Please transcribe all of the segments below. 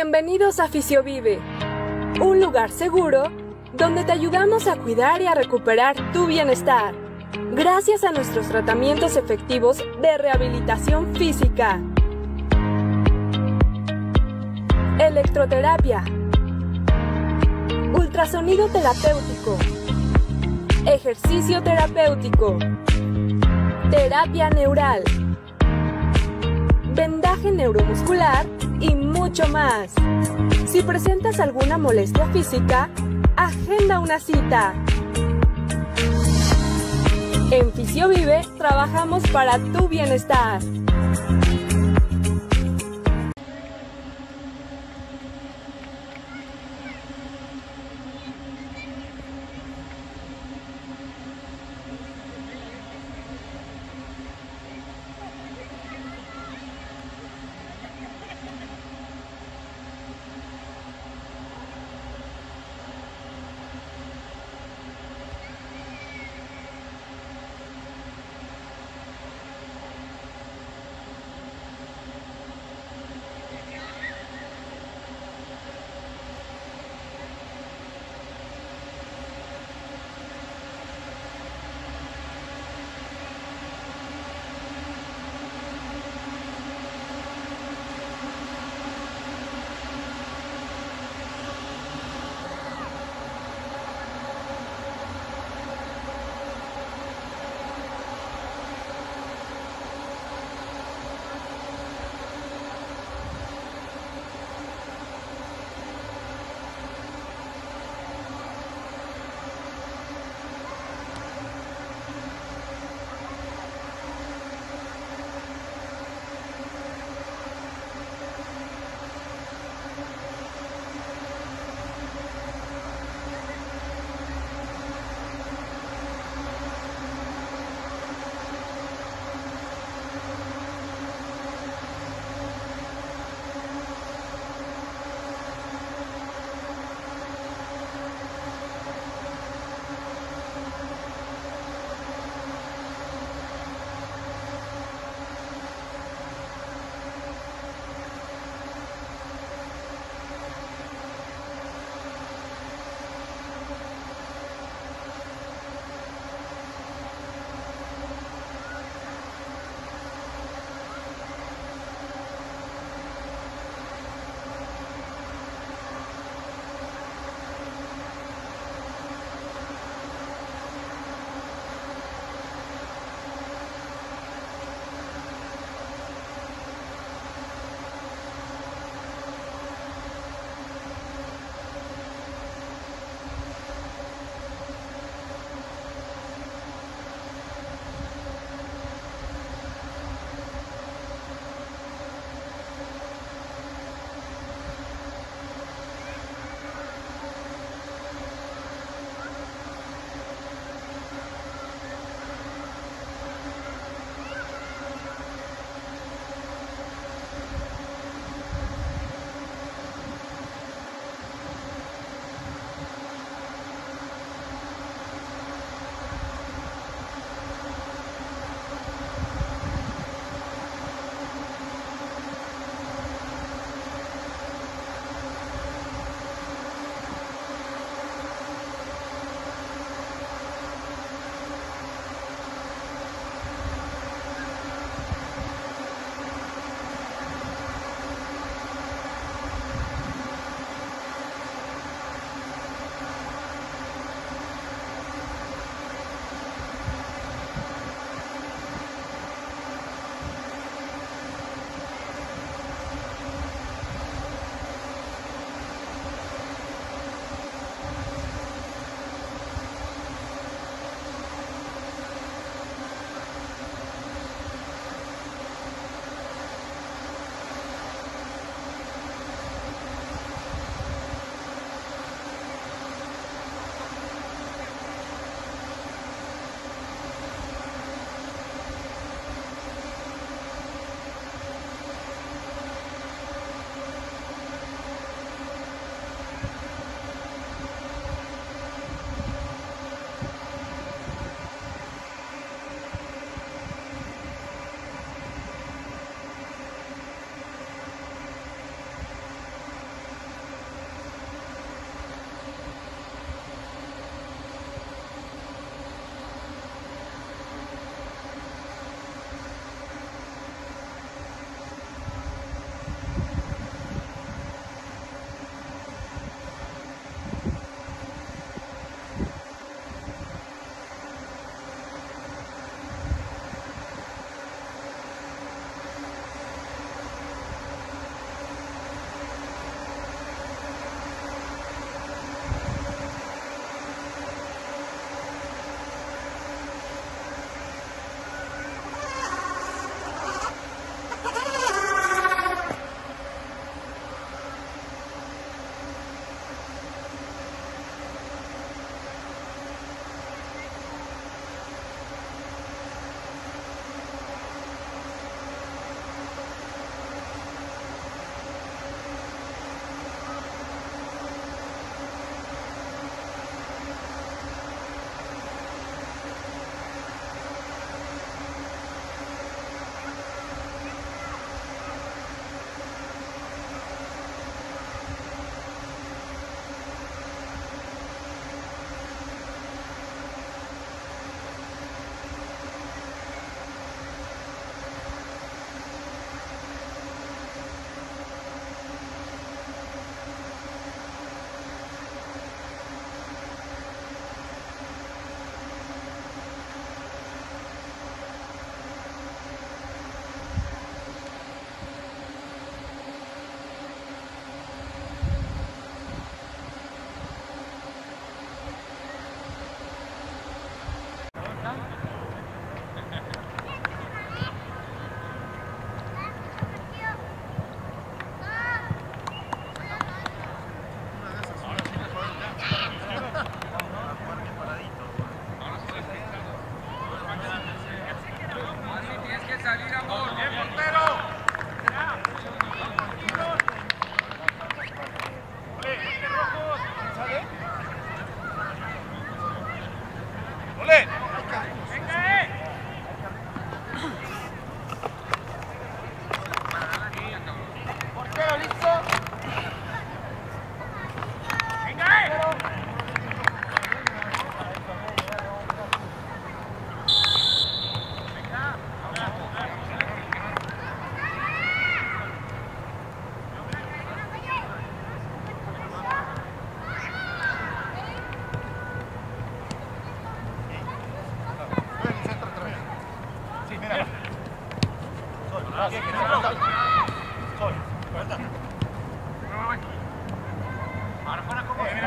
Bienvenidos a Fisiovive, un lugar seguro donde te ayudamos a cuidar y a recuperar tu bienestar, gracias a nuestros tratamientos efectivos de rehabilitación física, electroterapia, ultrasonido terapéutico, ejercicio terapéutico, terapia neural, vendaje neuromuscular y mucho más. Si presentas alguna molestia física, agenda una cita. En Fisiovive trabajamos para tu bienestar.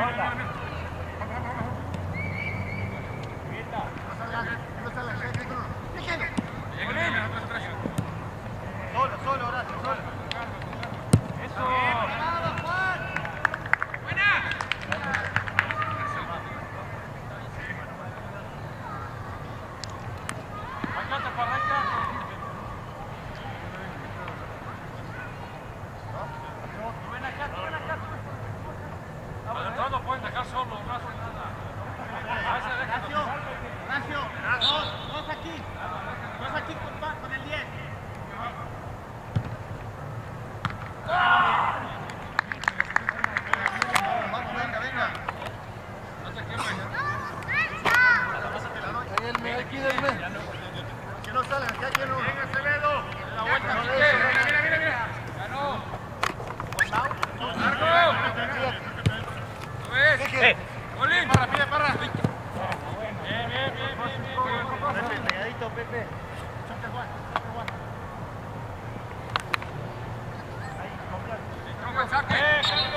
Solo, Horacio, solo. Eso. Buena. Arrancate para arrancar. Ven acá. No pueden dejar solo, no hacen nada. Horacio, dos aquí. Dos aquí con el 10. Vamos, venga. No te quemes. Aquí del mes. Que no salen, que aquí no. Venga, Acevedo. La vuelta. Mira. Ganó. Largo. ¿Lo ves? Olín. Parra. Bien. Pepe, pegadito, Pepe. ¡Saque! ¡Ey!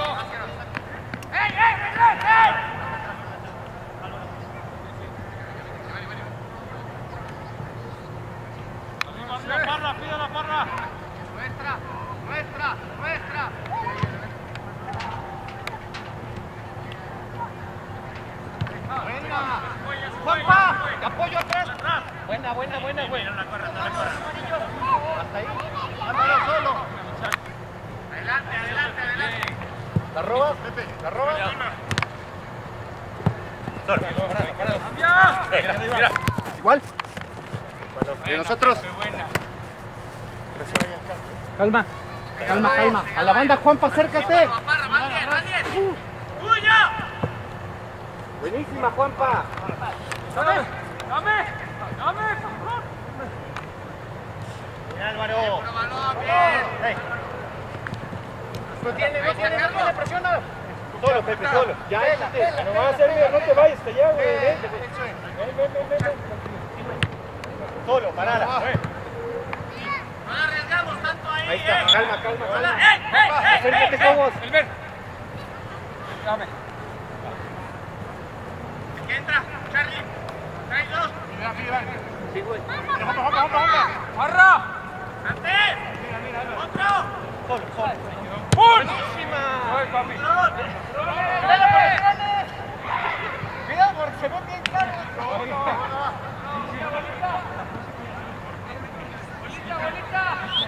¡Pide la parra! ¡Nuestra! ¡Buena! ¡Juanpa! ¡Te apoyo atrás! Buena, güey. No la corras. Hasta ahí. Ándalo solo. Adelante. ¿La robas, Pepe? ¿La robas? Mira. Igual. Bueno, ¿y nosotros? Calma. A la banda, Juanpa, acércate. ¡Tuya! Buenísima, Juanpa. Dame, por favor. Bien, Álvaro. Bien. No tiene, presiona. Solo, Pepe, solo. Ya, no vas a hacer bien, no te vayas hasta allá, güey. Ven. Solo, parala. No arriesgamos tanto ahí. Ahí está, calma. Acércate, Cobos. Dame. Aquí entra, Charlie. Trae dos. Sí, güey. Vamos. ¡Barra! ¡Antes! Mira. ¡Otro! Solo. ¡Buenísima! ¡Ay, papi! ¡Cuidado, porque se ve bien claro! ¡Bolita!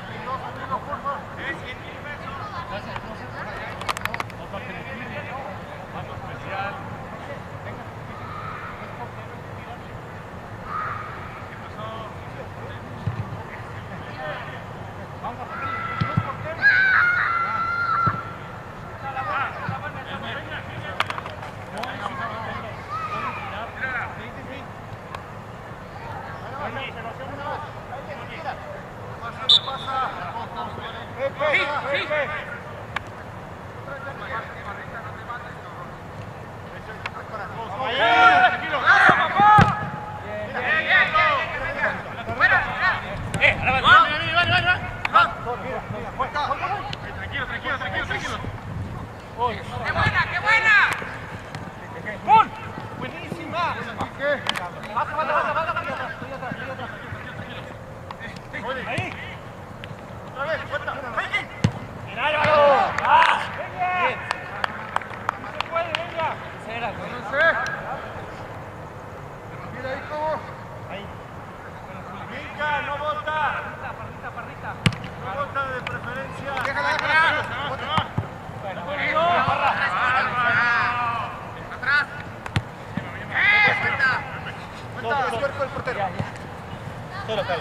Tranquilo. ¡Qué buena! ¡Gol! ¡Buenísima! ¡Baja! Ahí. Otra vez, vuelta. ¡Mira, Álvaro! Bien. No se puede, venga. No sé. Mira ahí cómo. Ahí. Mica, no bota. Parrita. No bota de preferencia. Déjala. Atrás. Cuenta el cuerpo del portero. Solo cae.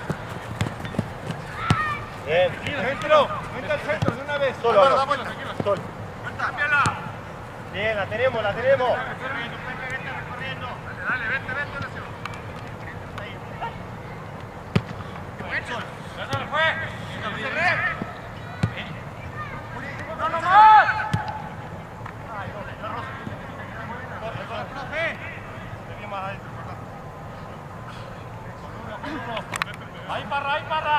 Bien. Centro. Vente al centro de una vez. Solo. Solo. Cámbiala. Bien, la tenemos. Vente recorriendo. Dale, vente, Horacio. Ya se le fue. ¡No más! Ahí, Parra.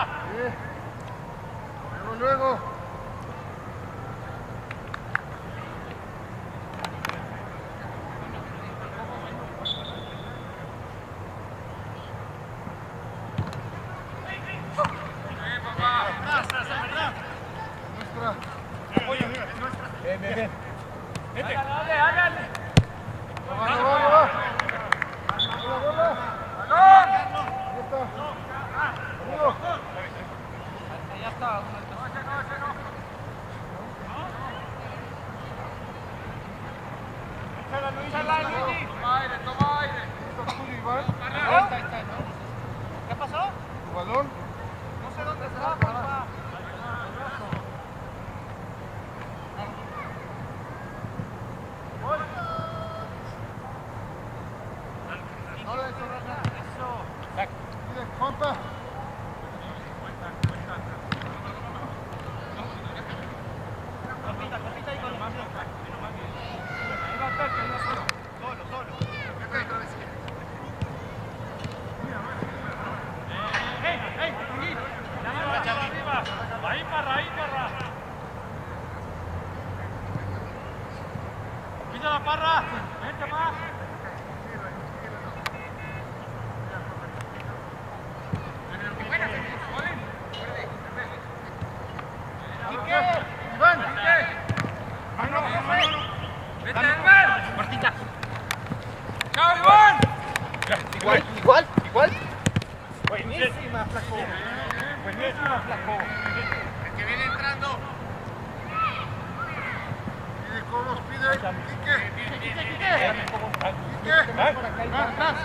Luego. ¿Qué pasó? ¿Tu balón? No sé dónde está, papá. Juanpa. Copita y con más. Solo. Ahí para. Pisa la parra. Vente más. Igual. Buenísima, flaco. El que viene entrando. Pide Cobos, pide. Quique. Atrás.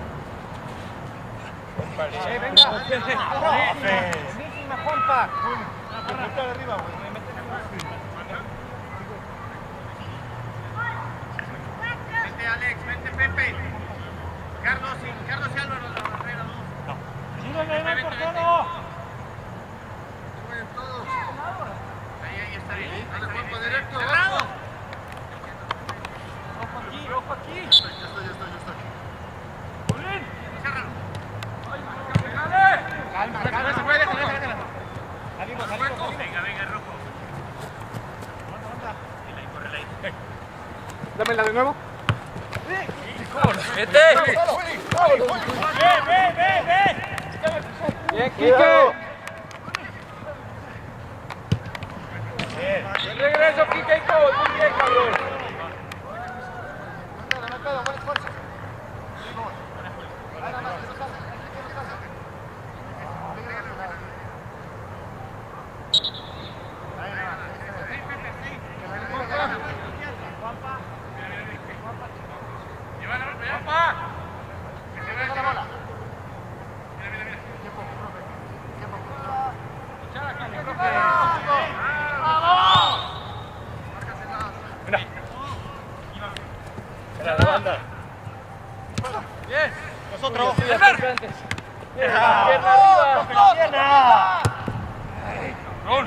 Venga. Buenísima, Juanpa. Vente arriba, güey. Vente, Alex. Vente, Pepe. Carlos y Álvaro, la barrera 2. No. Vente. Suben todos. Ahí está bien. Dale, Juanpa, directo. Cerrado. Ojo aquí. Ya estoy. Bolín. Cérralo. Calma. Se puede, déjala. Salimos. Venga, rojo. Corre ahí. Dámela de nuevo. ¡Vete! ¡Ve! ¡Bien, Quique! Bien. ¡Buen regreso, Quique! ¡Muy bien, cabrón! No queda, buen esfuerzo. La banda. Bien. Nosotros. Pierna arriba. Pierna. Rol.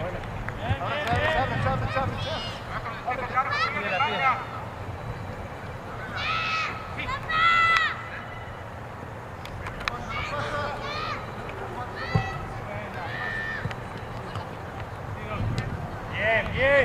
Bien.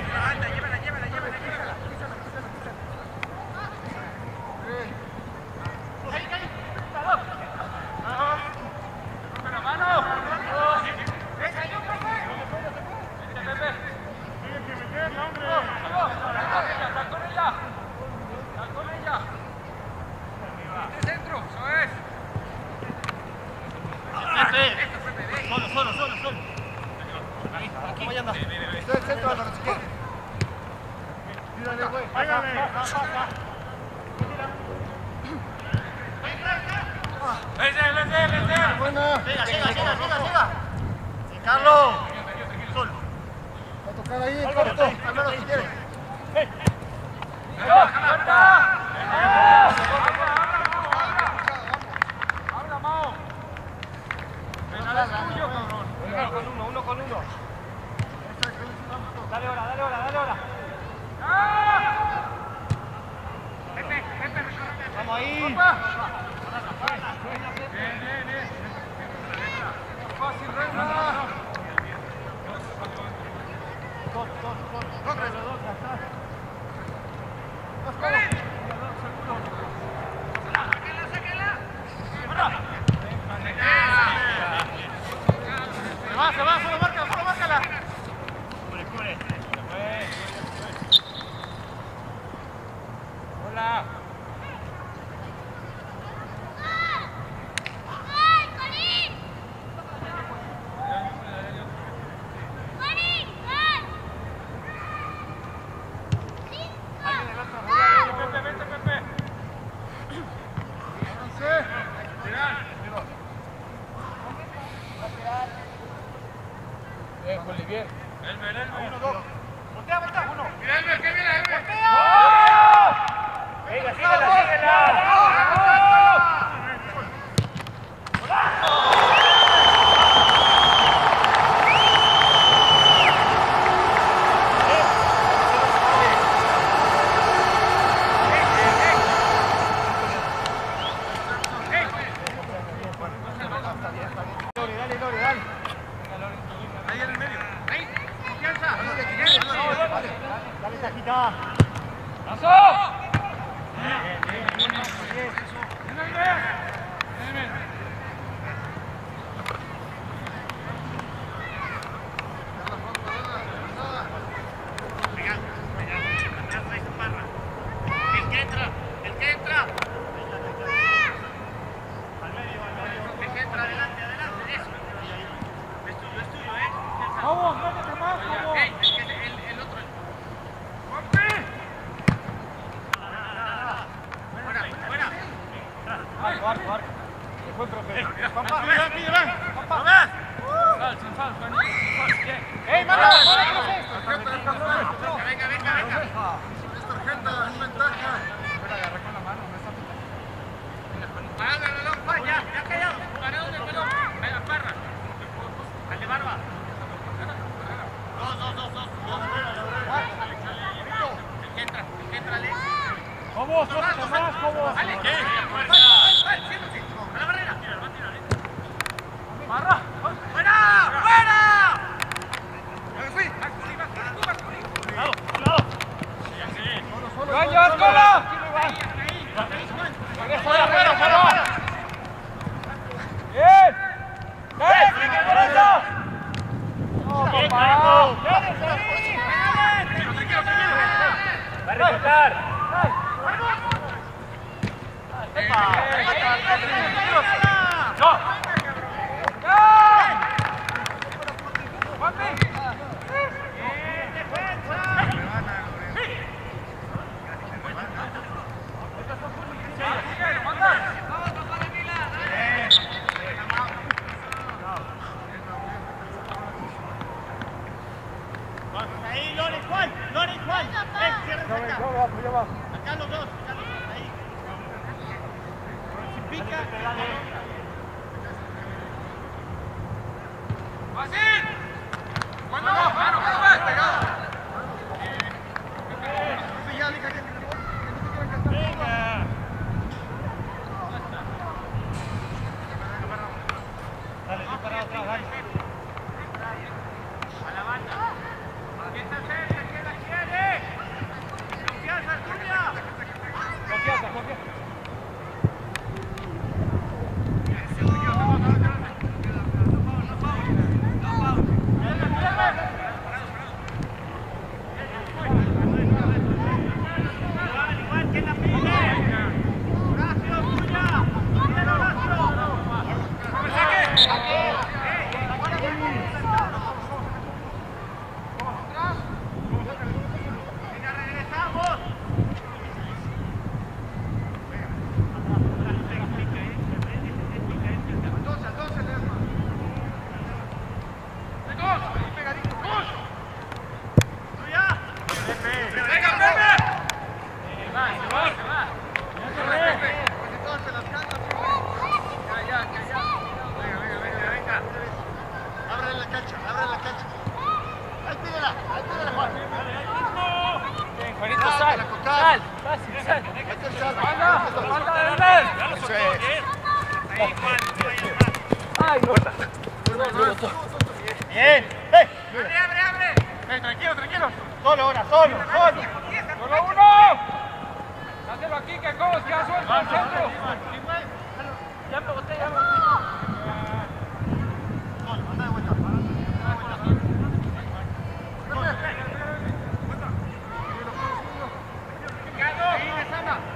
Solo. Aquí vaya anda. Estoy centro, Álvaro, si quieres. Tírale, güey. ¡Vete! Buena. Siga. Sí, Carlos. Solo. Va a tocar ahí, corto. Álvaro, si quieres. ¡Habla, Mao! Penal es tuyo, cabrón. Uno con uno. Dale hora. Vamos ahí. Bien. Fácil, Reina. Dos atrás. Hola. Bien. Uno, dos. Voltea, voltea. Uno. Mira, Elmer, que viene, Elmer. Venga, síguela. Sana.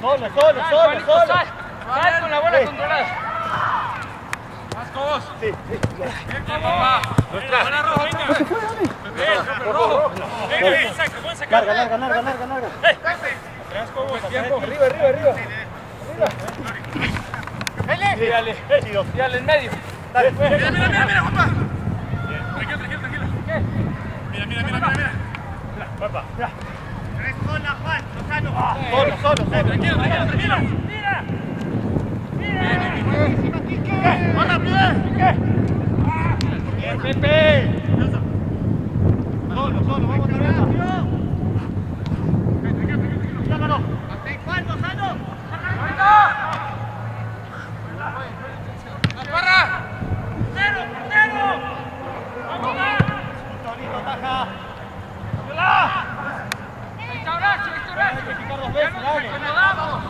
Solo. Sal con la bola controlada. Más cobos. Sí. Bien, papá. Buena roja, venga. Rojo. Venga, bien, saca, buen sacar. Larga. Atrás, cobos, tiempo. Arriba. Dale, en medio. Dale. Mira, papá. Tranquilo. Mira. Papá. Tres sola, Juan. Solo. Tranquilo. Mira. ¡Corra, Piqué! Bien, Pepe. Solo, vamos a ver. Sácalo. ¡Juan, Gonzalo! ¡La barra! ¡Portero! ¡Vamos, va! Torito, taja. ¡Restauración! Hay que picar 2 veces, dale. ¡Acomodamos!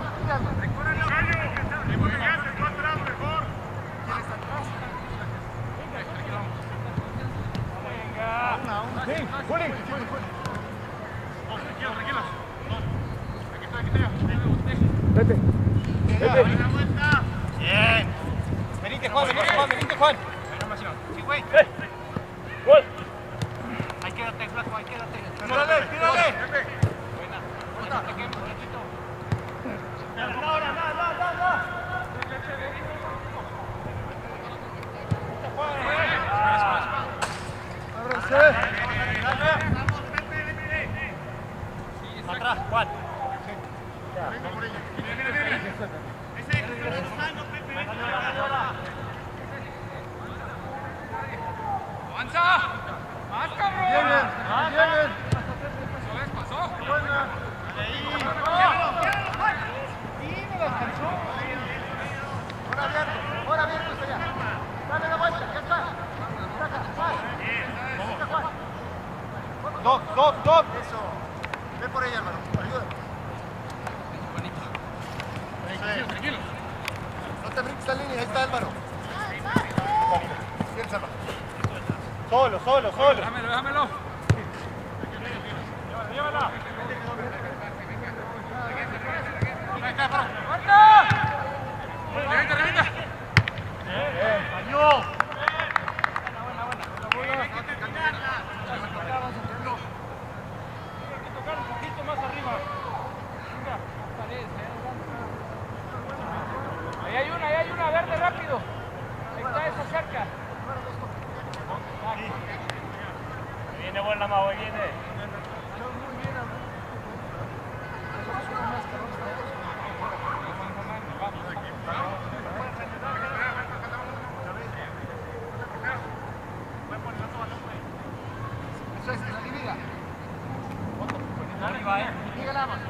Sí, Juli. Tranquilo. Pepe. Bien. Venite, Juan. Sí, güey. Gol. Ahí quédate, flaco, ahí quédate. Tírale. Atrás, Juan. ¡Avanza! ¡Más, cabrón! Bien. Pasó. Ahora bien, pues allá. Dale la vuelta, ya está. Dos. Eso. Ve por ella, hermano. Ayuda. Tranquilo. No te brinques la línea, ahí está, hermano. Bien, Salva. Solo. Déjamelo. Llévala. ¡Marca! ¡Reventa! ¡Año! Hay que tocar un poquito más arriba. Ahí hay una verde rápido. Ahí está esa cerca. Viene buena, Mau, viene. Eso es, que la divida. Dígala más.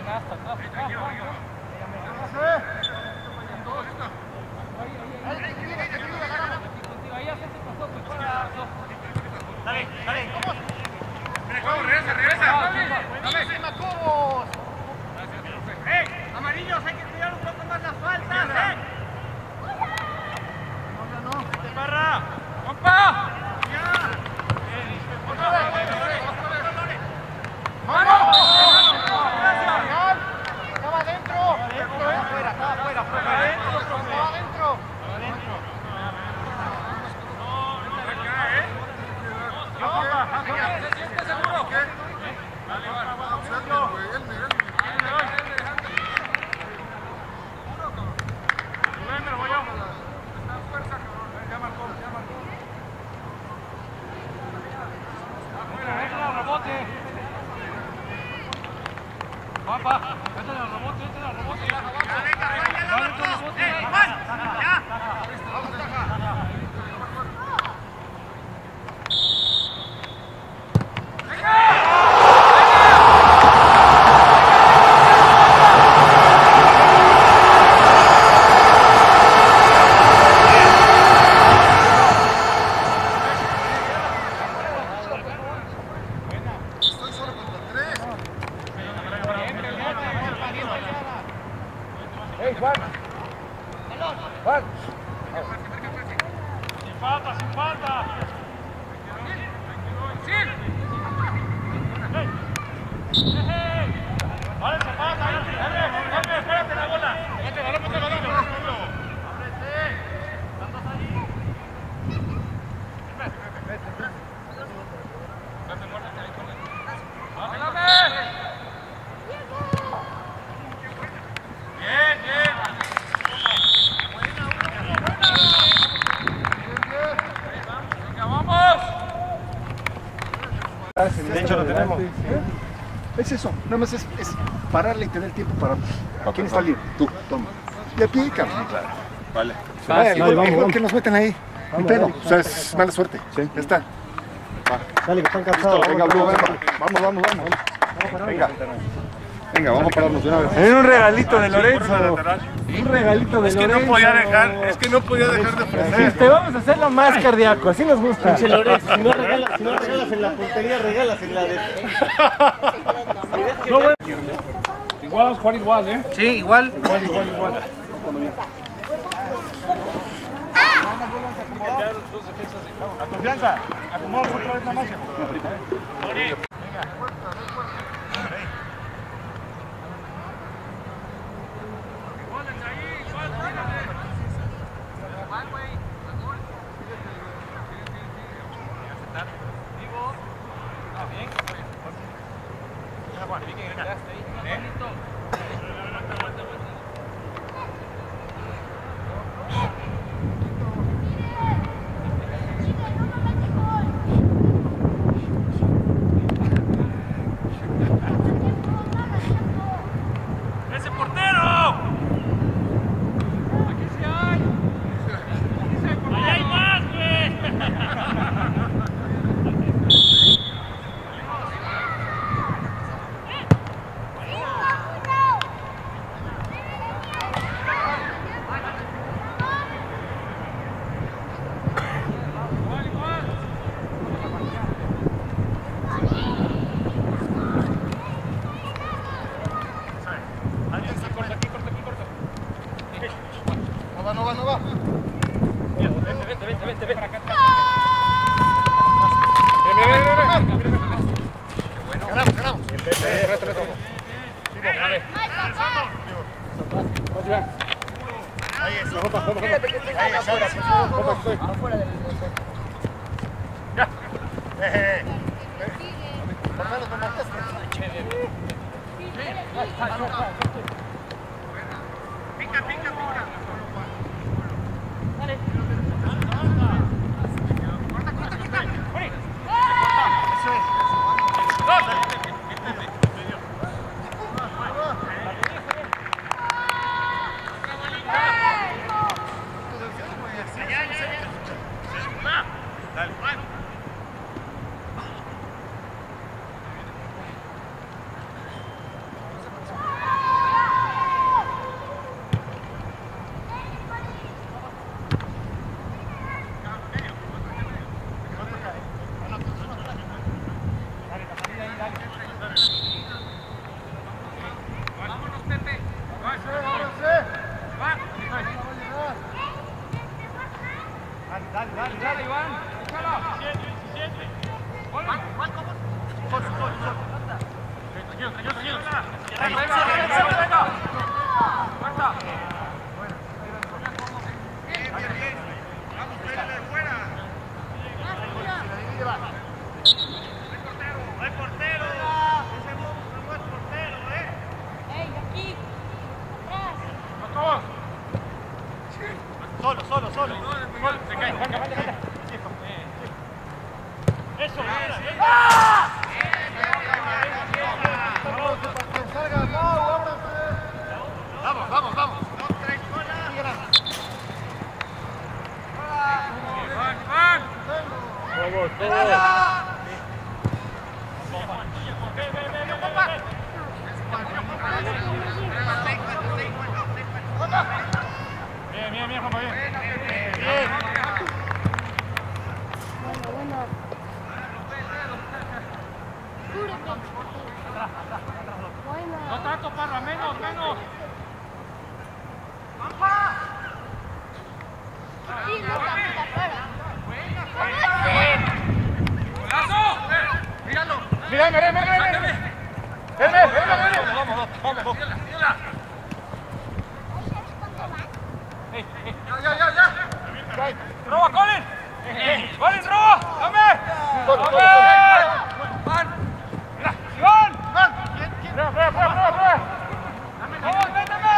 Ahí hace ese pasó. Dale. Regresa. ¡Buenísima, Cobos! Amarillos, hay que cuidar un poco más las faltas, ¡Te barra! ¡Compa! ¡Estaba adentro! Estaba adentro. ¿Se siente seguro? Dale, Papá, este es el rebote. Estoy solo contra 3. ¡Ey, Juan! ¡Juan! Sin falta. ¡Sí! ¡Vale, se pasa! De hecho lo tenemos. Es eso, nada más es pararle y tener tiempo para... ¿Quién está libre? Tú, toma. Y a pie, cabrón. Claro. Vale. Igual que nos meten ahí. Un pedo, o sea, es mala suerte. Sí. Ya está. Dale, que están cansados. Venga, Blue, vamos. Venga, vamos a pararnos de una vez. Es un regalito de Lorenzo. Un regalito de Lorenzo. Es que no podía dejar de ofrecer. Te vamos a hacerlo más cardíaco, así nos gusta. Pinche Lorenzo, si no regalas en la puntería, regalas en la de... No, bueno. Igual vamos a jugar igual, ¿eh? Sí, igual. Igual. La confianza. Acomodamos otra vez la marcha. ¡Ese portero! Aquí sí hay. ¡Ahí hay más, güey! No va. Vente para acá. Ganamos. Ahí es. Afuera del... Por lo menos no marcaste. Pica. Dale, Iván. Échala. 17. Tranquilo. Marta. Vamos, pégale de fuera. No hay portero. Ese monstruo no es portero, ¡Ey, aquí! ¡Atrás! Solo. Se cae. Venga. Eso. Vamos. Bien, Juanpa, bien. Bueno. No tanto, Parra, menos. Sí, no tanto, para. ¡Golazo! Míralo. Mira. Vamos. ¡Roba, Colin! ¡Colin, roba! ¡Dame! ¡Van! ¡Mira! ¡Iván! ¡Prueba! ¡Vamos, méteme!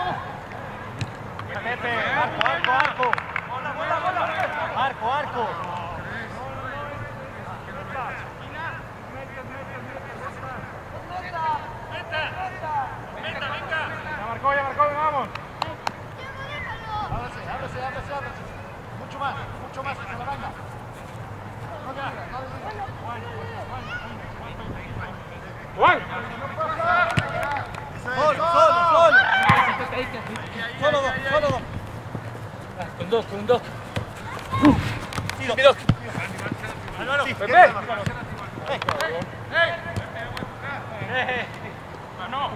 Arco. ¡Bola! Arco. mucho más hacia la banda. Juan. Solo dos. Con dos. Sí, dos. Álvaro. Sí, Pepe. Ganó.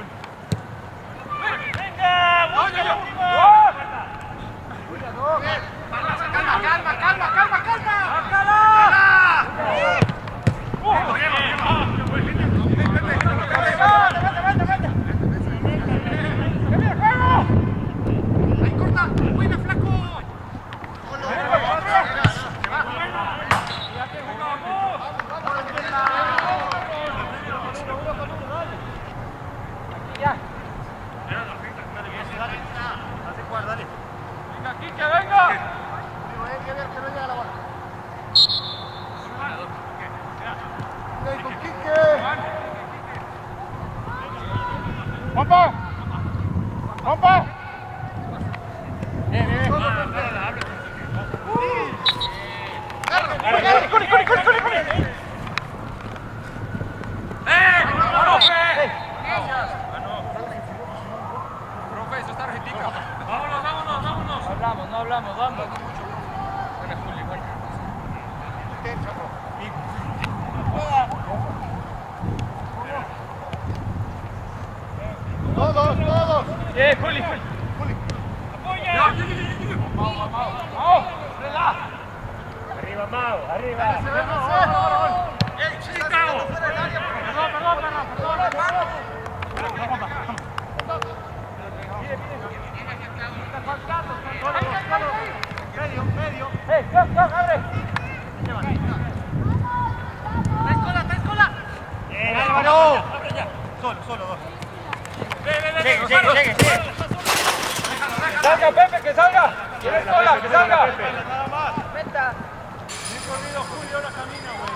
Solo dos. Sigue. Salga, Pepe, que salga. ¿Quieres sola? Que salga. Nada más. Venta. Bien corrido, Julio, ahora camina, güey.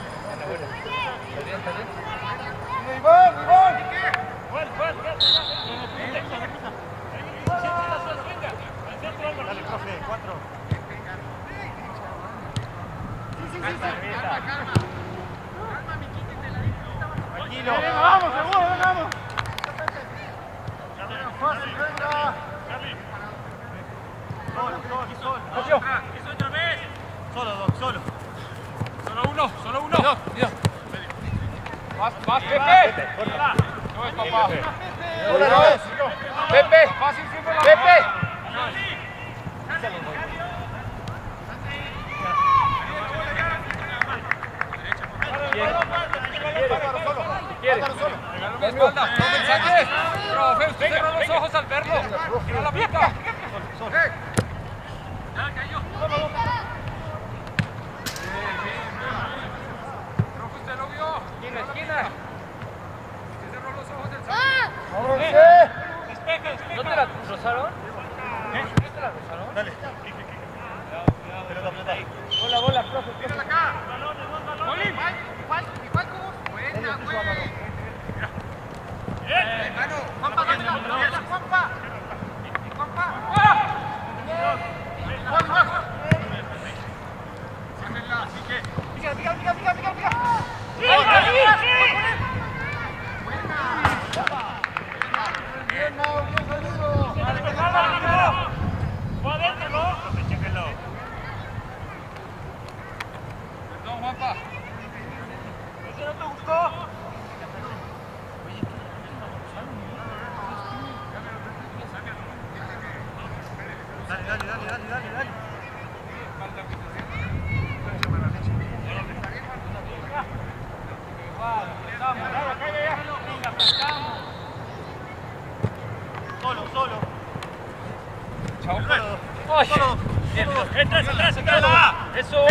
Dale, profe, 4. Tranquilo. Vamos, seguro, vamos. Solo. Solo uno. Más, Pepe. No es papá. Pepe. Fácil siempre la Pepe. ¿Quiere? La espalda. No me saques. Profe, usted cerró los ojos al verlo. Tira la pica. Ya cayó. Profe, usted lo vio. Esquina. Usted cerró los ojos del centro. ¿No te la rozaron? ¿No te la rozaron? Dale. Bola, profe. Tírala acá. Molín. Igual como buena, güey. Mano. Juanpa, Juanpa. Sáquenla, así que. Perdón, Juanpa. ¿No te gustó? Dale. Solo. Chao. Solo. Entra. Eso.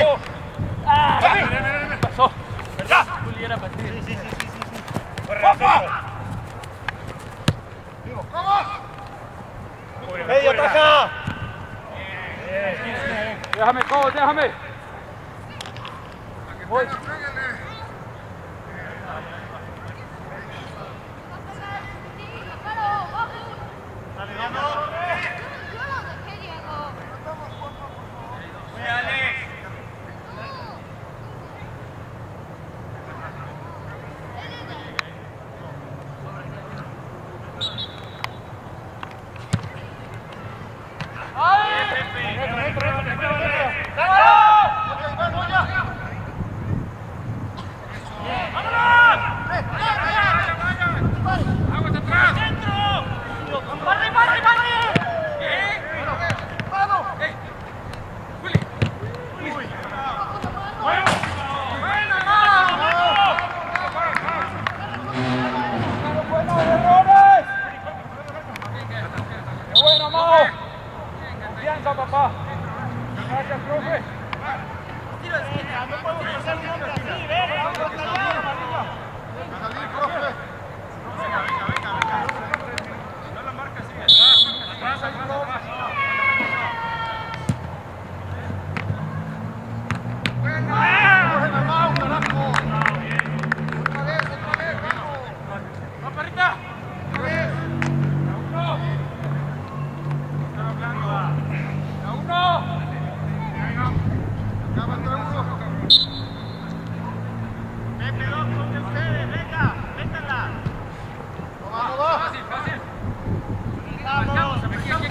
Pasó. ¿Verdad? Juliera para ti. Sí. ¡Medio, ataja! Déjame, Cobo, déjame. Voy. Yo lo dejé, Diego. Alex.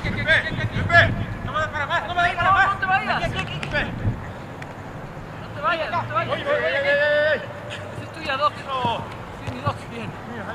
No me da para más, no me da para más. No te vayas. No te vayas, no te vayas. Es tuya, Doc. Sí, mi Doc, bien.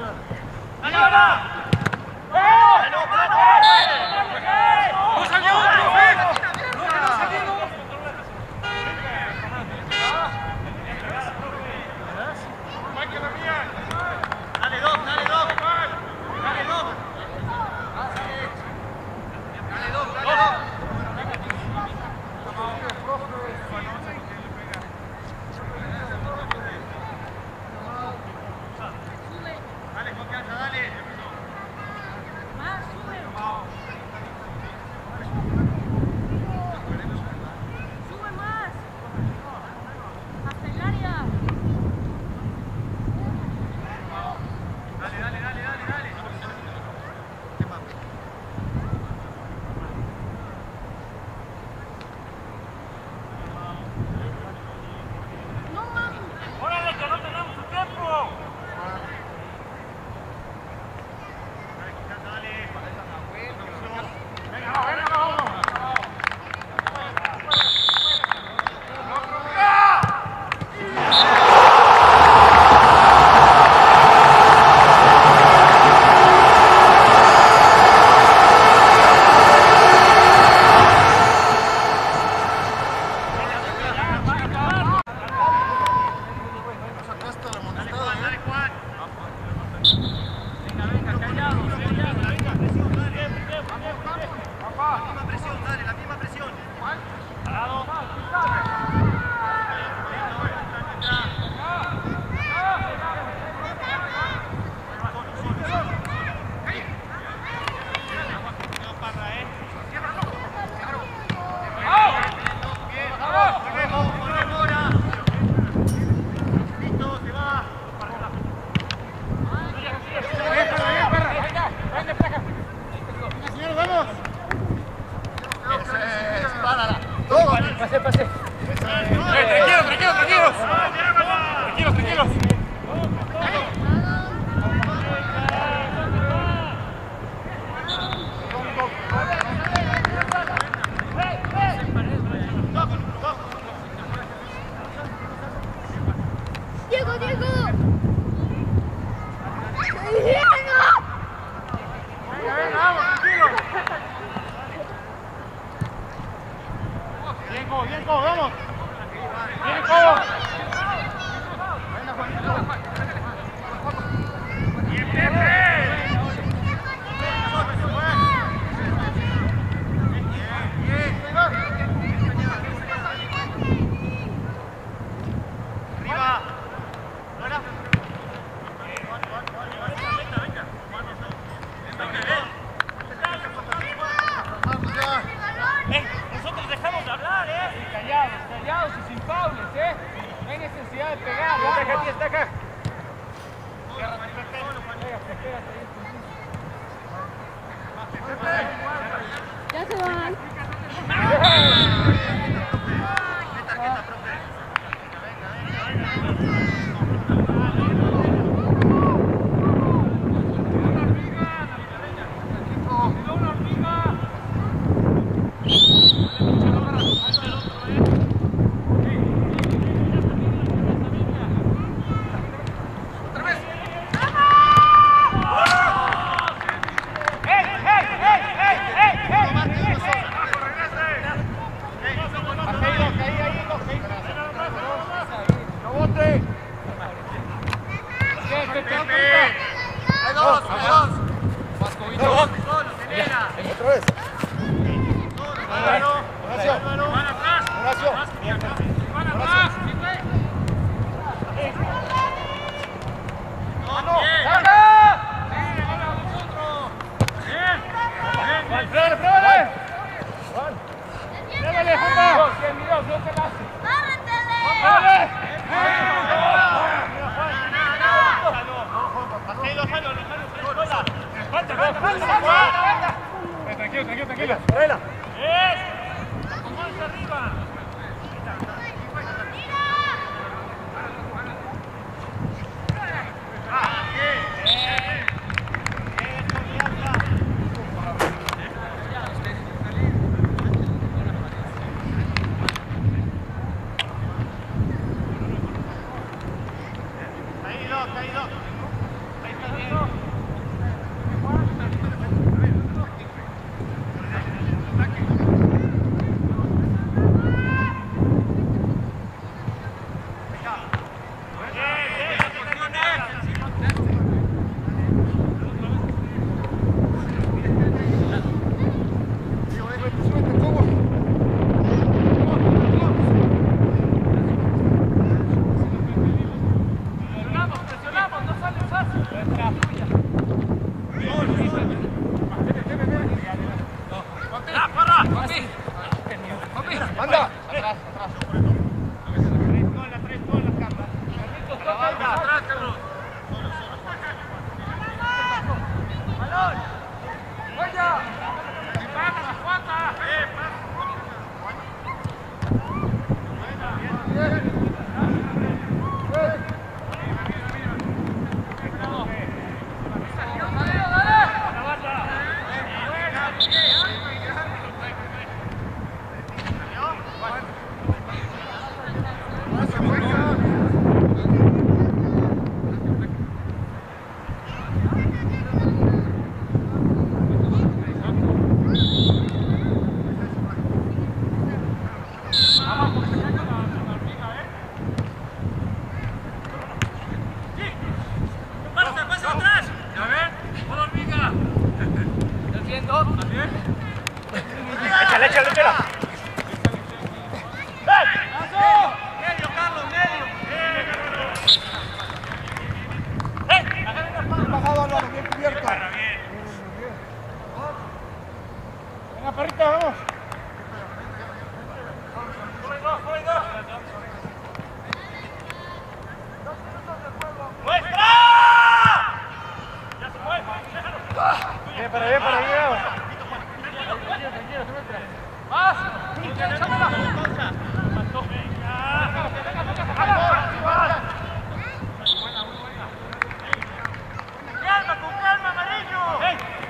Ya se van. Échale, échale, échale. Medio, Carlos, medio. Bien bajado, Álvaro, bien cubierto. Venga, perrita, vamos. Bien, para allá, vamos. Calma, con calma, amarillo.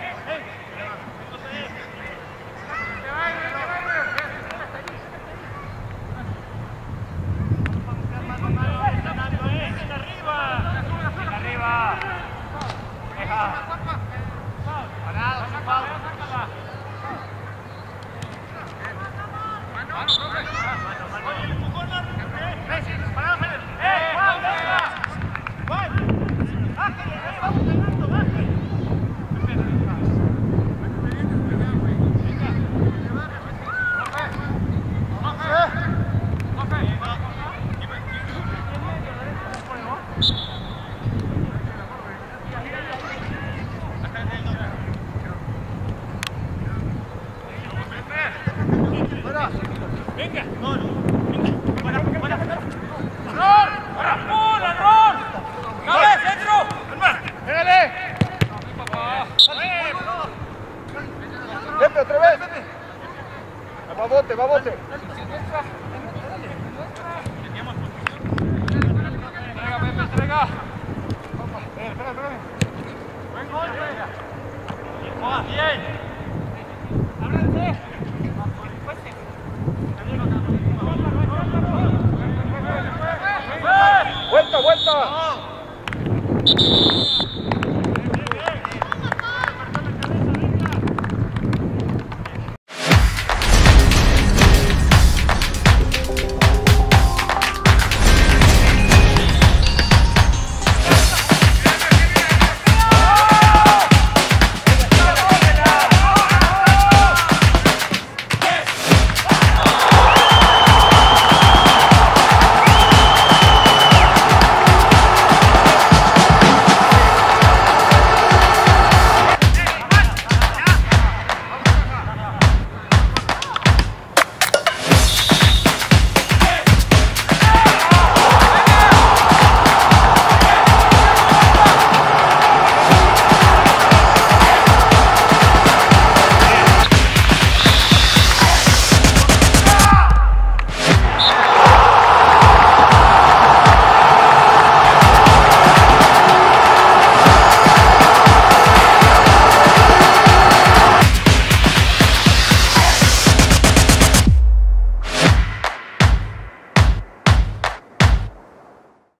Venga, gol. Venga, fuera. ¡Error! ¡Error! ¡Error! ¡Cabe, centro! ¡Pégale! Pepe, otra vez. Va bote, va bote. Entrega, Pepe, entrega. Espera, espera. Bien.